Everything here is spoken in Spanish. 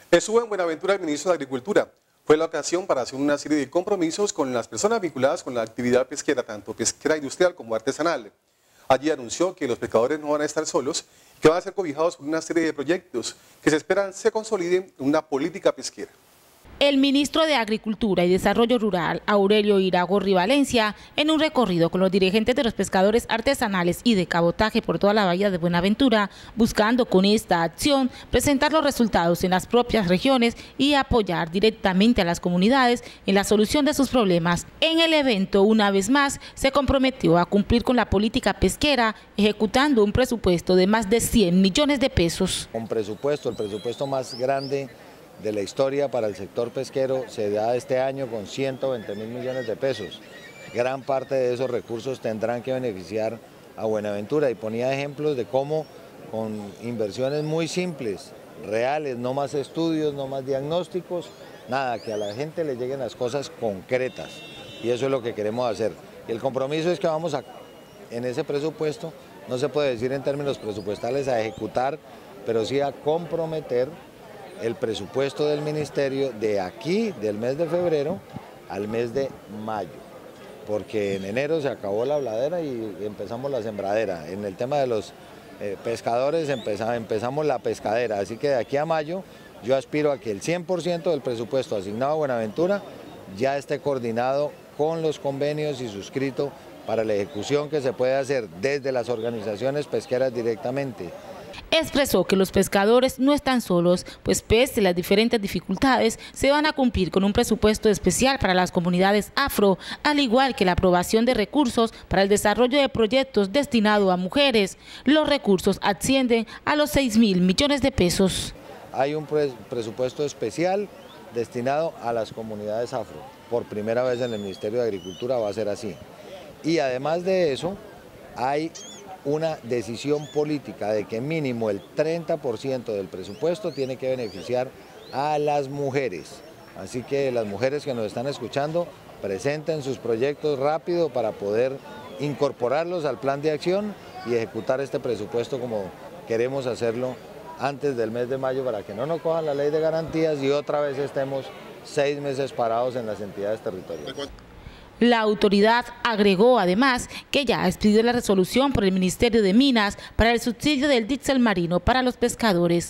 Estuvo en Buenaventura el ministro de Agricultura. Fue la ocasión para hacer una serie de compromisos con las personas vinculadas con la actividad pesquera, tanto pesquera industrial como artesanal. Allí anunció que los pescadores no van a estar solos, que van a ser cobijados por una serie de proyectos que se esperan se consoliden en una política pesquera. El ministro de Agricultura y Desarrollo Rural, Aurelio Iragorri Valencia, en un recorrido con los dirigentes de los pescadores artesanales y de cabotaje por toda la bahía de Buenaventura, buscando con esta acción presentar los resultados en las propias regiones y apoyar directamente a las comunidades en la solución de sus problemas. En el evento, una vez más, se comprometió a cumplir con la política pesquera, ejecutando un presupuesto de más de 100 millones de pesos. Un presupuesto, el presupuesto más grande de la historia para el sector pesquero se da este año con 120.000 millones de pesos. Gran parte de esos recursos tendrán que beneficiar a Buenaventura y ponía ejemplos de cómo con inversiones muy simples, reales, no más estudios, no más diagnósticos, nada, que a la gente le lleguen las cosas concretas y eso es lo que queremos hacer. Y el compromiso es que vamos en ese presupuesto, no se puede decir en términos presupuestales a ejecutar, pero sí a comprometer el presupuesto del ministerio de aquí, del mes de febrero, al mes de mayo, porque en enero se acabó la habladera y empezamos la sembradera. En el tema de los pescadores empezamos la pescadera, así que de aquí a mayo yo aspiro a que el 100% del presupuesto asignado a Buenaventura ya esté coordinado con los convenios y suscrito para la ejecución que se puede hacer desde las organizaciones pesqueras directamente. Expresó que los pescadores no están solos, pues pese a las diferentes dificultades, se van a cumplir con un presupuesto especial para las comunidades afro, al igual que la aprobación de recursos para el desarrollo de proyectos destinados a mujeres. Los recursos ascienden a los 6.000 millones de pesos. Hay un presupuesto especial destinado a las comunidades afro. Por primera vez en el Ministerio de Agricultura va a ser así. Y además de eso, hay una decisión política de que mínimo el 30% del presupuesto tiene que beneficiar a las mujeres. Así que las mujeres que nos están escuchando presenten sus proyectos rápido para poder incorporarlos al plan de acción y ejecutar este presupuesto como queremos hacerlo antes del mes de mayo para que no nos cojan la ley de garantías y otra vez estemos 6 meses parados en las entidades territoriales. La autoridad agregó además que ya ha expedido la resolución por el Ministerio de Minas para el subsidio del diésel marino para los pescadores.